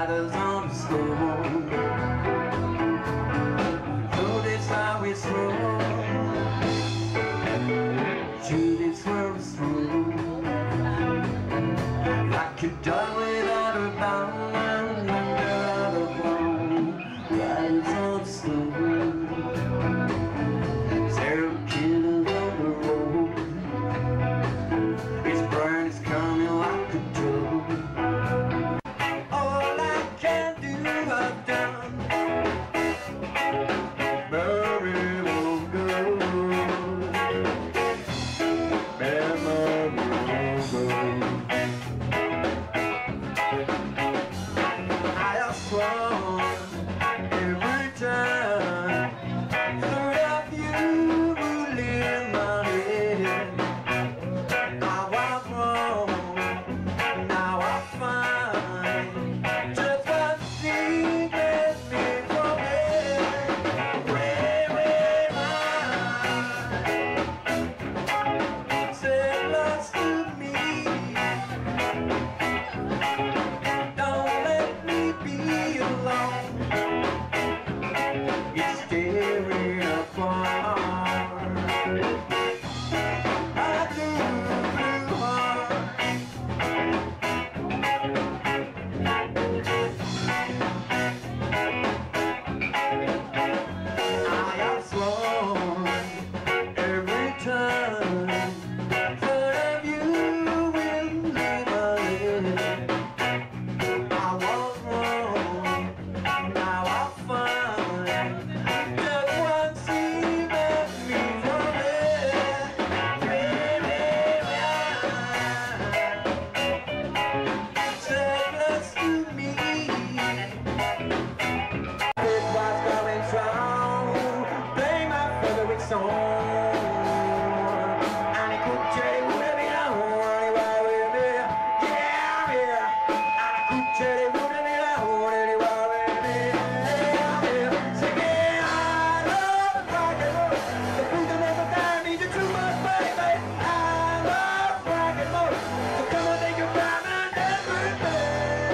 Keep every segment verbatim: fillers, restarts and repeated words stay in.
riders on the storm. Through this highway road, through this world is through. Like a dog without a bound and under the ground, riders on the storm. Zero killers on the road. It's burning, it's coming like a drug. All I can do, I've done. Memory won't go. Memory won't go. I have sworn every time to love you will in my head. Now I'm wrong, now I find just one thing that me from it. Way, way mine, say lost to me. Don't let me be alone. It's tearing apart. I do blue heart. I have sworn every time that you will leave my head. I was wrong, now I find just one thing that me from it. Sadness to me. It was going strong, play my favorite song. And it could tell you wouldn't be alone, with me. Yeah, yeah. And I could tell you wouldn't be alone, with me. Yeah, yeah. Singing, I love rock and roll. The food that never die needs you too much, baby. I love rock and roll. So come on, take your time and everything.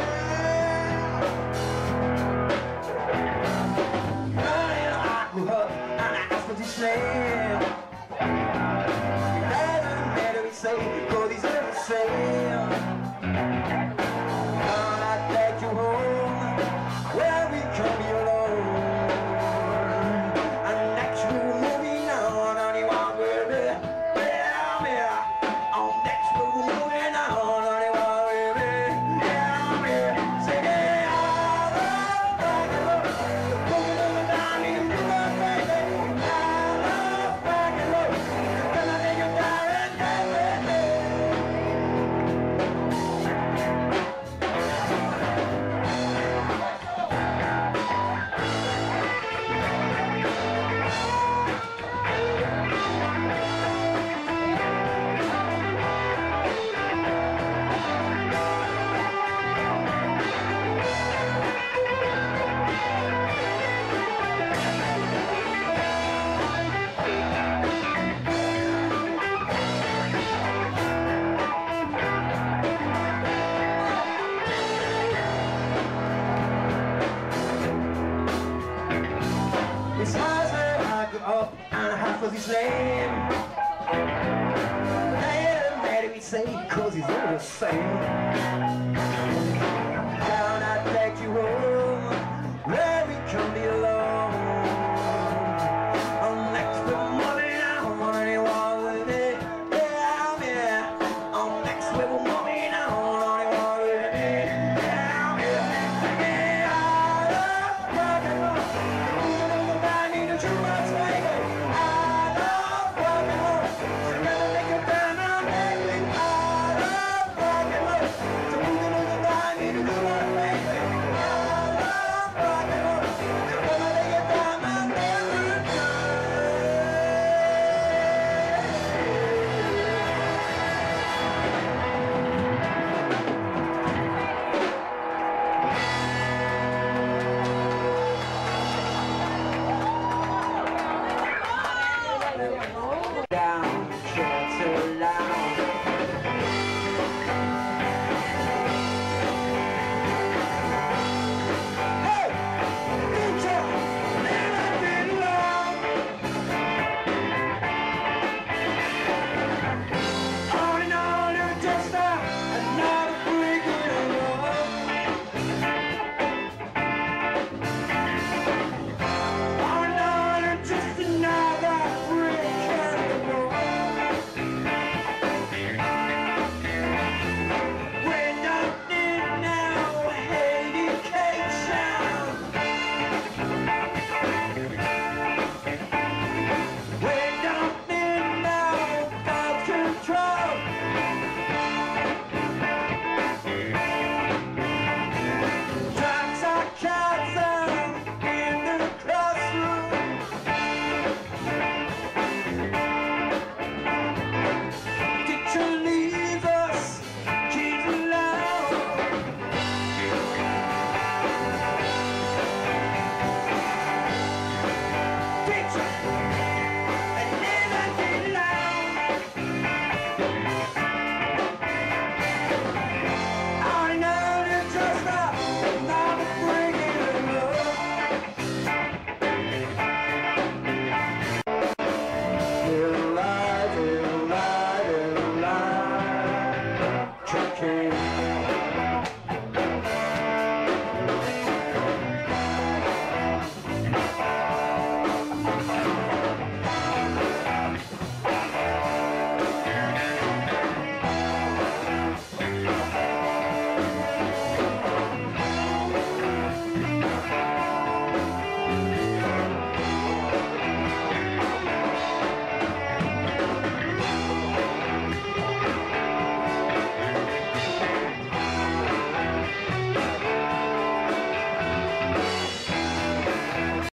Running, I grew up and I asked for this name. It doesn't matter we say, 'cause it's never the same. Come, I take you home, where we can be alone. And next we're moving on, only one will be. Yeah, yeah. On next we're moving on, only one will be. Yeah, yeah. Singing, I love rock and roll. The broken of the dime, you do my baby. I love rock and roll. Come on, take your time and everything. It's hard where I grew up and half of his name. Later, maybe we say, 'cause he's all the same.